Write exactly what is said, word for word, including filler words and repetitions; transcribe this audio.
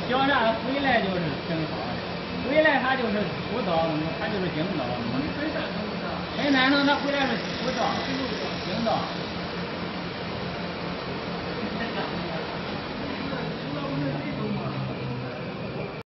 脚上回来就是挺好的，回来他就是不到，他就是经到。 你分散程度上， 分散成他回来是不到，经到。